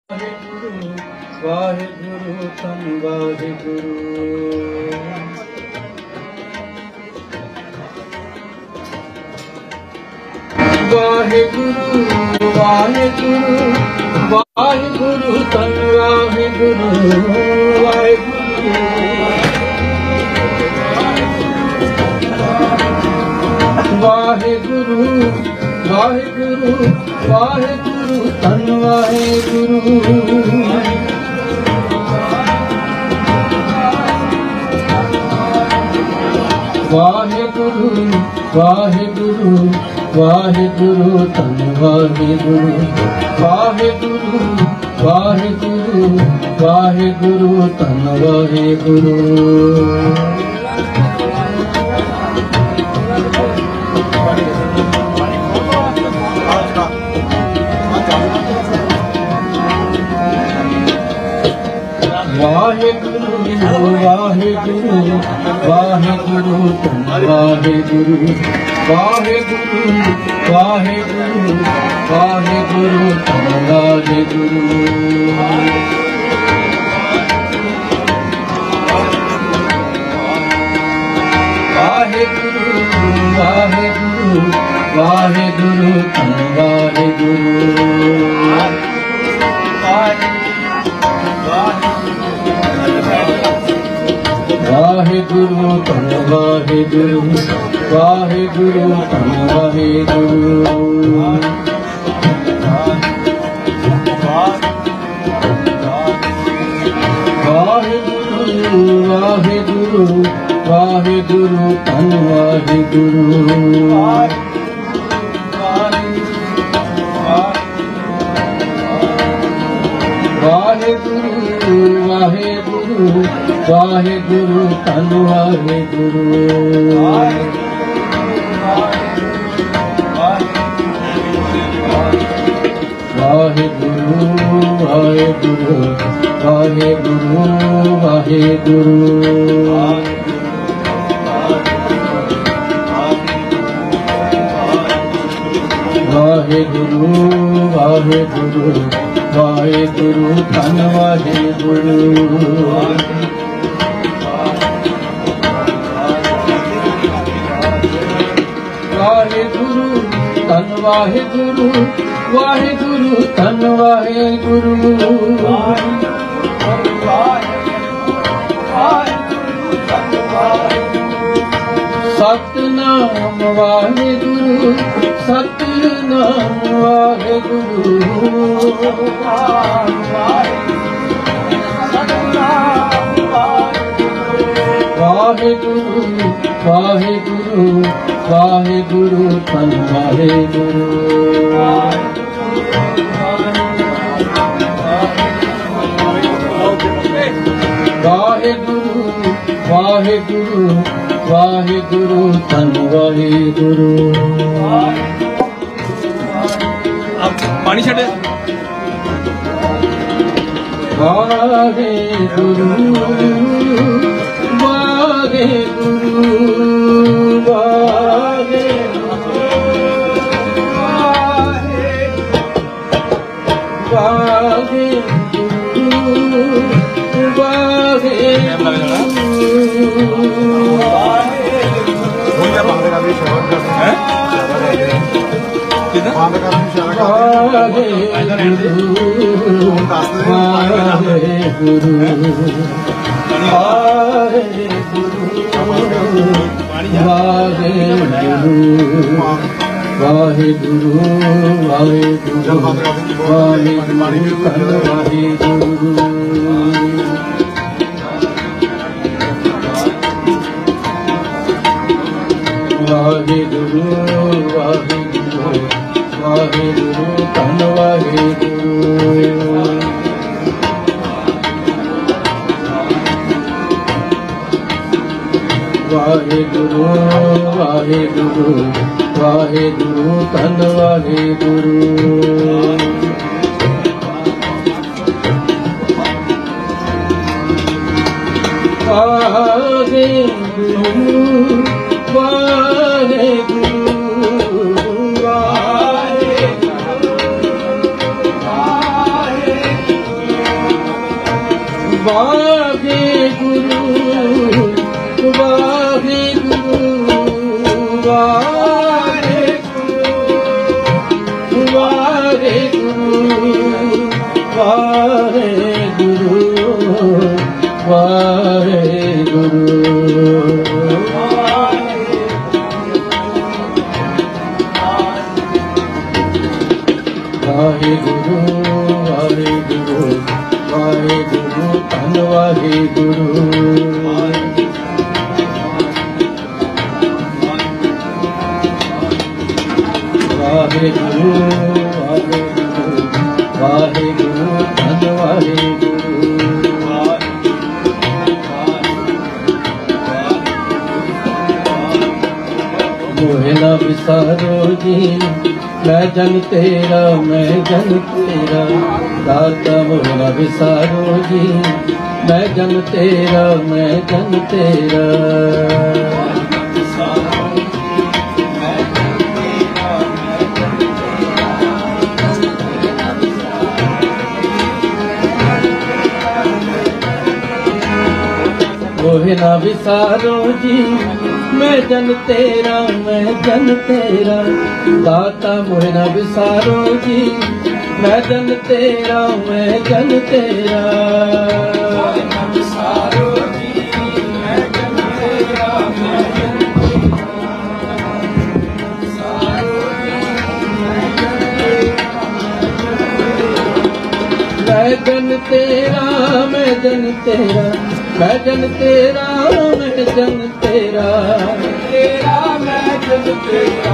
ਵਾਹਿਗੁਰੂ ਧੰਨ ਵਾਹਿਗੁਰੂ। ਵਾਹਿਗੁਰੂ ਵਾਹਿਗੁਰੂ ਵਾਹਿਗੁਰੂ ਧੰਨ ਵਾਹਿਗੁਰੂ। ਵਾਹਿਗੁਰੂ ਵਾਹਿਗੁਰੂ ਵਾਹਿਗੁਰੂ ਧੰਨ ਵਾਹਿਗੁਰੂ। ਵਾਹਿਗੁਰੂ ਵਾਹਿਗੁਰੂ ਵਾਹਿਗੁਰੂ ਧੰਨ ਵਾਹਿਗੁਰੂ। ਵਾਹਿਗੁਰੂ ਵਾਹਿਗੁਰੂ ਵਾਹਿਗੁਰੂ ਧੰਨ ਵਾਹਿਗੁਰੂ। ਵਾਹਿਗੁਰੂ ਵਾਹਿਗੁਰੂ ਵਾਹਿਗੁਰੂ ਧੰਨ ਵਾਹਿਗੁਰੂ। ਵਾਹਿਗੁਰੂ ਵਾਹਿਗੁਰੂ ਵਾਹਿਗੁਰੂ ਧੰਨ ਵਾਹਿਗੁਰੂ। ਵਾਹਿਗੁਰੂ ਵਾਹਿਗੁਰੂ ਵਾਹਿਗੁਰੂ ਧੰਨ ਵਾਹਿਗੁਰੂ। ਵਾਹਿਗੁਰੂ ਧੰਨ ਵਾਹਿਗੁਰੂ ਵਾਹਿਗੁਰੂ ਧੰਨ ਵਾਹਿਗੁਰੂ। ਵਾਹਿਗੁਰੂ ਵਾਹਿਗੁਰੂ ਵਾਹਿਗੁਰੂ ਧੰਨ ਵਾਹਿਗੁਰੂ। ਵਾਹਿਗੁਰੂ ਵਾਹਿਗੁਰੂ ਵਾਹਿਗੁਰੂ ਧੰਨ ਵਾਹਿਗੁਰੂ। ਵਾਹਿਗੁਰੂ ਵਾਹਿਗੁਰੂ ਵਾਹਿਗੁਰੂ ਵਾਹਿਗੁਰੂ। ਵਾਹਿਗੁਰੂ ਵਾਹਿਗੁਰੂ ਵਾਹਿਗੁਰੂ ਧੰਨ ਵਾਹਿਗੁਰੂ। ਵਾਹਿਗੁਰੂ ਧੰਨ ਵਾਹਿਗੁਰੂ ਵਾਹਿਗੁਰੂ ਧੰਨ ਵਾਹਿਗੁਰੂ। ਸਤਿਨਾਮ ਵਾਹਿਗੁਰੂ ਸਤਿਨਾਮ ਵਾਹਿਗੁਰੂ। ਵਾਹਿਗੁਰੂ ਵਾਹਿਗੁਰੂ ਵਾਹਿਗੁਰੂ ਧੰਨ ਵਾਹਿਗੁਰੂ। ਵਾਹਿਗੁਰੂ ਵਾਹਿਗੁਰੂ ਵਾਹਿਗੁਰੂ ਧੰਨ ਵਾਹਿਗੁਰੂ। ਪਾਣੀ ਛੱਡ। ਵਾਹਿਗੁਰੂ ਵਾਹਿਗੁਰੂ ਵਾਹਿਗੁਰੂ ਵਾਹਿਗੁਰੂ ਵਾਹਿਗੁਰੂ ਧੰਨ ਵਾਹਿਗੁਰੂ। ਵਾਹਿਗੁਰੂ ਵਾਹਿਗੁਰੂ ਵਾਹਿਗੁਰੂ ਧੰਨ ਵਾਹਿਗੁਰੂ। ਵਾਹਿਗੁਰੂ ਵਾਹਿਗੁਰੂ ਵਾਹਿਗੁਰੂ ਧੰਨ ਵਾਹਿਗੁਰੂ। ਵਾਹਿਗੁਰੂ ਵਾਹਿਗੁਰੂ ਵਾਹਿਗੁਰੂ वाहेगुरु वाहेगुरु वाहेगुरु वाहेगुरु वाहेगुरु धन वाहेगुरु वाहेगुरु वाहेगुरु वाहेगुरु धन वाहेगुरु मोहे ना विसारो जी मैं जन तेरा मैं जन तेरा दाता मोहे ना विसारो जी मैं जन तेरा मैं जन तेरा मोहे ना विसारो जी मैं जन तेरा मैं जन तेरा दाता मोहे ना विसारो जी मैं जन तेरा मैं जन तेरा विसारो जी मैं जन तेरा मैं जन तेरा मैं जन तेरा मैं जन तेरा मैं जन तेरा तेरा मैं जन तेरा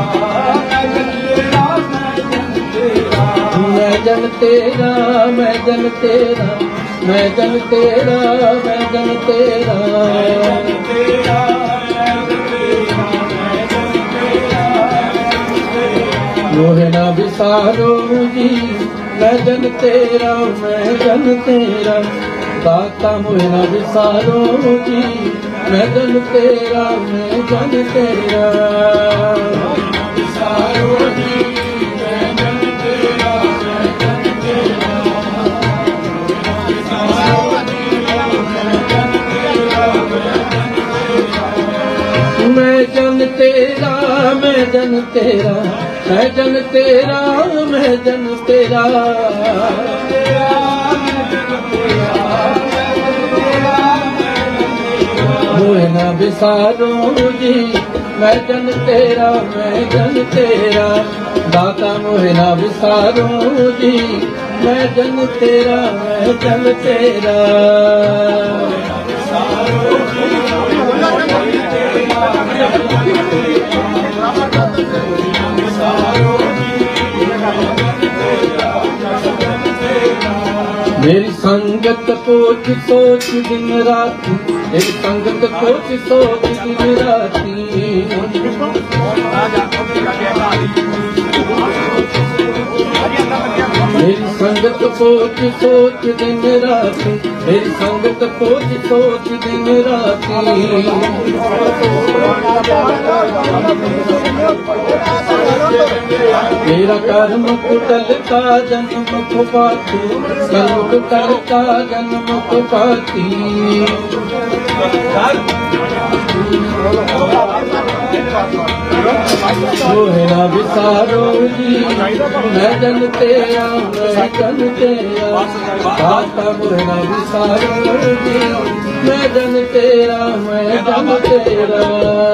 मैं जन तेरा मैं जन तेरा मैं जन तेरा मैं जन तेरा मोहे ना विसारो जी मैं जन तेरा मैं जन तेरा दाता मोहे ना विसारो जी मैं जन तेरा मैं जन तेरा विसारो जी मैं जन तेरा मैं जन तेरा मैं जन तेरा मैं जन तेरा मैं जन तेरा मैं जन तेरा मोहे ना विसारो जी मैं जन तेरा मैं जन तेरा दाता मोहे ना विसारो जी मैं जन तेरा मैं जन तेरा मेरी संगत कोच सोच दिन राती मेरी संगत कोच सोच दिन राती मेरी संगत कोच सोच दिन राती मेरी संगत कोच सोच दिन राती मेरा कर्म कुटलता जन्म को पाती कर्म कुटलता जन्म को पाती मोहे ना विसारो जी मैं जन तेरा मैं जन तेरा दाता मोहे ना विसारो जी मैं जन तेरा मैं जन तेरा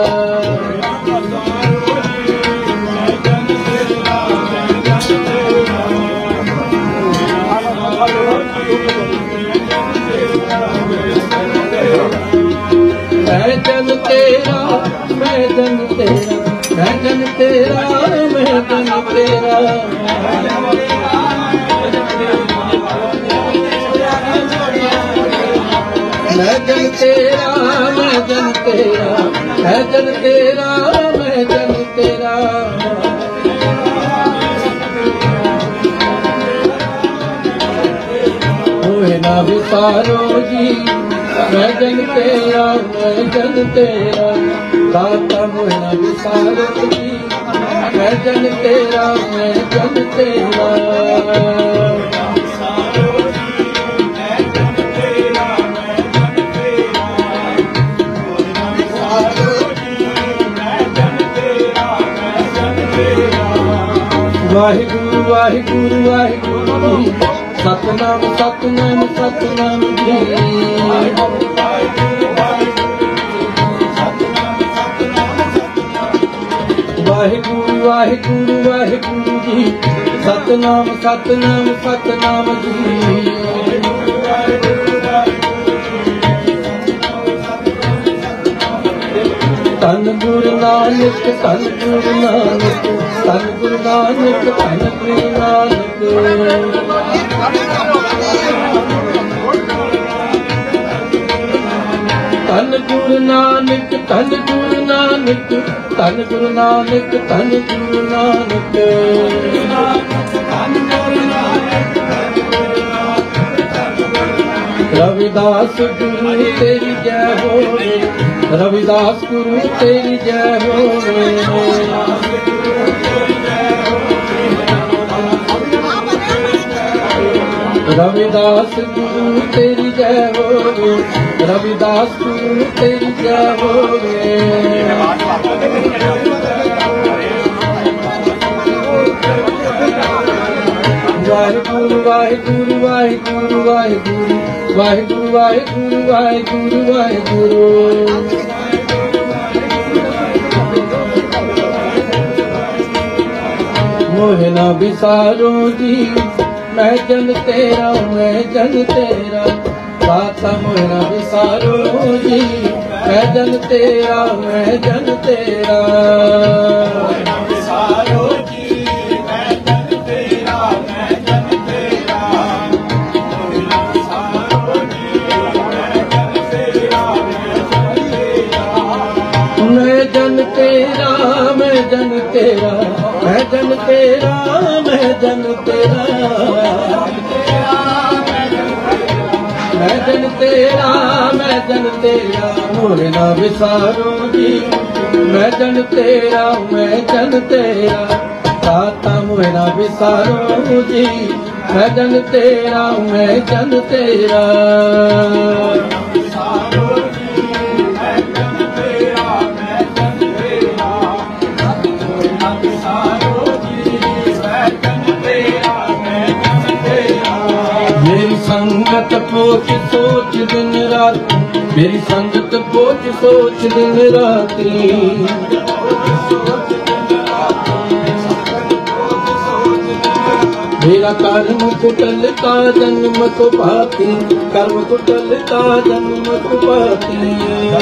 मैं जन तेरा मैं जन तेरा मैं जन तेरा मैं जन तेरा मैं जन तेरा मैं जन तेरा मैं जन तेरा मैं जन तेरा मोहे ना विसारो जी मैं जन तेरा मैं जन तेरा दाता मोहे ना विसारो जी मैं जन तेरा मैं जन तेरा वाहिगुरु वाहिगुरु वाहिगुरु सतनाम सतनाम सतनाम जी। वाहिगुरु वाहिगुरु वाहिगुरु जी। सतनाम सतनाम सतनाम जी। धन गुरु नानक धन गुरु नानक धन गुरु नानक धन गुरु नानक। धन गुरु नानक धन गुरु नानक धन गुरु नानक धन गुरु नानक। रविदास गुरु तेरी जय हो रे। रविदास गुरु तेरी जय हो रे। रविदास गुरु तेरी जय हो रे। रविदास गुरु तेरी जय हो रे। वाहिगुरु वाहिगुरु वाहिगुरु वाहिगुरु वाहिगुरु वाहिगुरु वाहिगुरु वाहिगुरु। मोहे ना बिसारो जी मैं जन तेरा मैं जन तेरा। दाता मोहे ना बिसारो जी मैं जन तेरा मैं जन तेरा। मैं जन तेरा मैं जन तेरा मैं जन तेरा मैं जन तेरा। मैं जन तेरा मैं जन तेरा मोहे ना बिसारो जी मैं जन तेरा मैं जन तेरा। दाता मोहे ना बिसारो जी मैं जन तेरा मैं जन तेरा। मेरी संगत पोच सोच दिन रात मेरी संगत पोच सोच दिन राती। मेरा कर्म कुटलता जन्म को पाती कर्म कुटलता जन्म को पाती।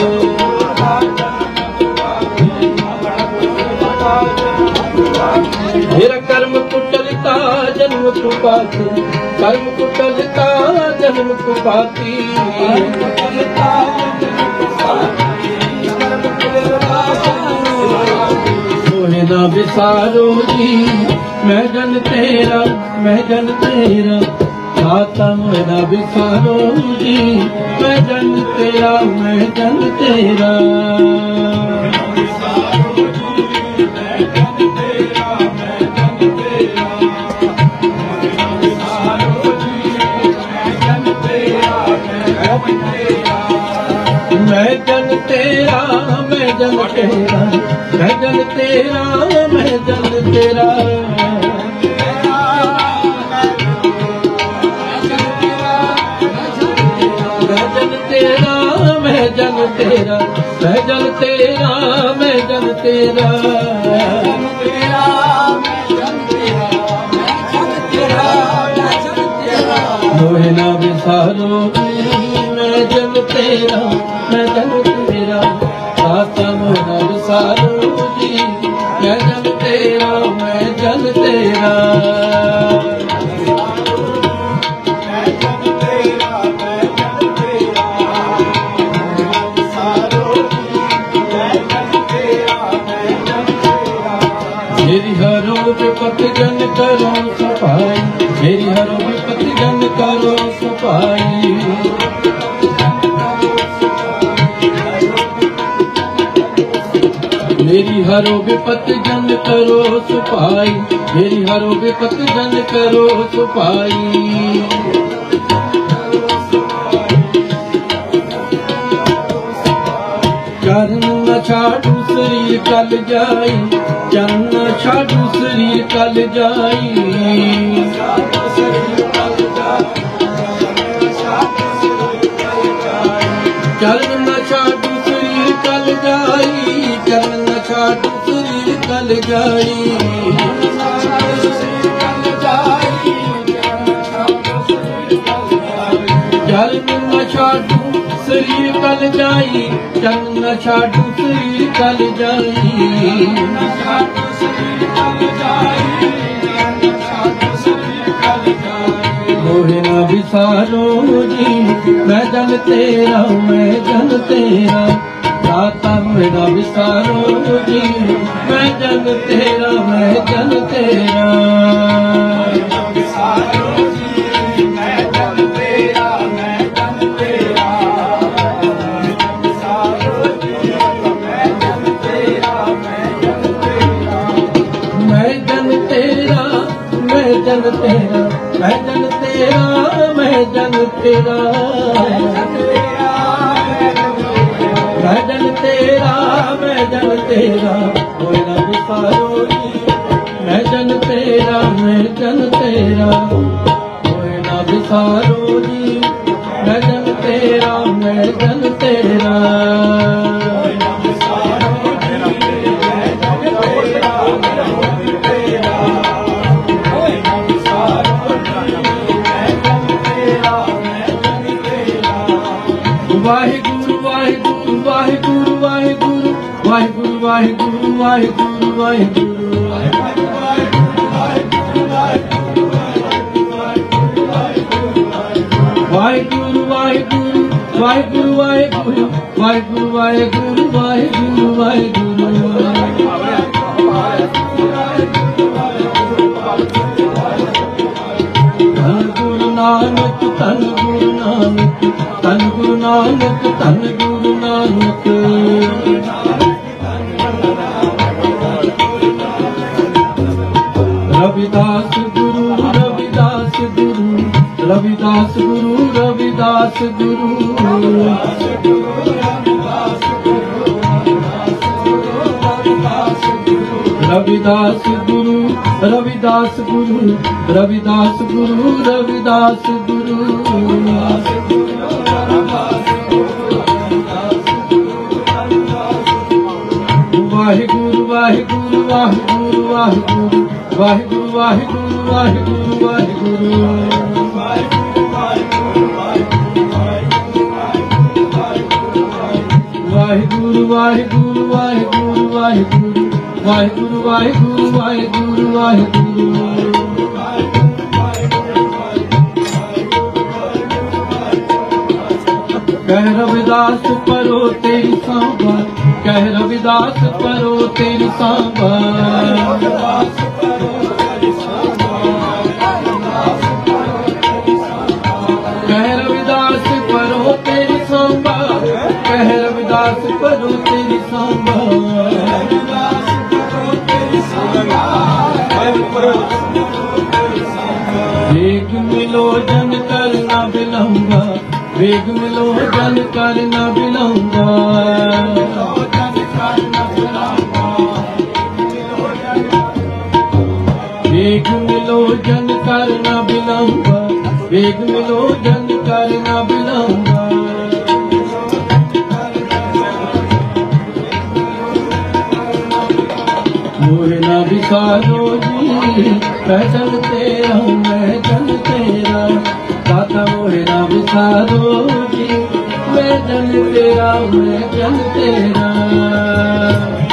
मेरा कर्म कुटलता जन्म को पाती कर्म कुटलता जन्म को पाती। मोहे ना बिसारो जी मैं जन तेरा मैं जन तेरा। दाता मोहे ना बिसारो जी मैं जन तेरा मैं जन तेरा। मैं जन तेरा मैं जन तेरा मैं जन तेरा मैं जन तेरा। मैं जन तेरा मैं जन तेरा मैं जन तेरा मैं जन तेरा। मोहे ना बिसारो मैं जन तेरा मैं जन तेरा। दाता मोहे ना बिसारो जी मैं जन तेरा मैं जन तेरा। मेरी हरो विपत जन करो सफाई मेरी हरो विपत जन करो सफाई। मेरी हरो विपत जन करो सफाई मेरी हरो विपत जन करो सफाई। चरण न छाड़ू शरीर कल जाई चरण न छाड़ू शरीर कल जाई। कल जाई चरण न छाड़ू शरीर कल जाई चरण न छाड़ू शरीर कल जाई चरण न छाड़ू शरीर कल जाई मोहे ना विसारो जी मैं जन तेरा मैं जन तेरा दाता मेरा विसारो जी मैं जन तेरा मैं जन तेरा मैं जन तेरा मैं जन तेरा मैं जन तेरा मैं जन तेरा मैं जन तेरा कोई ना विसारो जी मैं जन तेरा मैं जन तेरा कोई ना विसारो जी मैं जन तेरा मैं जन तेरा वाहिगुरु वाहिगुरु वाहिगुरु वाहिगुरु वाहिगुरु वाहिगुरु वाहिगुरु वाहिगुरु वाहिगुरु वाहिगुरु वाहिगुरु वाहिगुरु वाहिगुरु वाहिगुरु वाहिगुरु वाहिगुरु धन गुरु नानक धन गुरु नानक धन गुरु नानक धन गुरु नानक रविदास गुरु रविदास गुरु रविदास गुरु रविदास गुरु रविदास गुरु रविदास गुरु रविदास गुरु रविदास गुरु वाहिगुरु वाहिगुरु वाहिगुरु वाहिगुरु वाहिगुरु वाहिगुरु वाहिगुरु वाहिगुरु वाहिगुरु वाहिगुरु वाहिगुरु वाहिगुरु वाहिगुरु वाहिगुरु वाहिगुरु वाहिगुरु कह रविदास परो तेरी सांबा कह रविदास परो तेरी सांबा कह रविदास परो तेरी सांबा कह रविदास परो तेरी सांबा वेग मिलो जन करना विलंबा वेग मिलो जन करना विलंबा वेग मिलो जन करना विलंबा वेग मिलो जन करना विलंबा मोहे ना विसारो जी मैं जन तेरा मैं जन तेरा दाता मोहे ना विसारो जी मैं जन तेरा मैं जन तेरा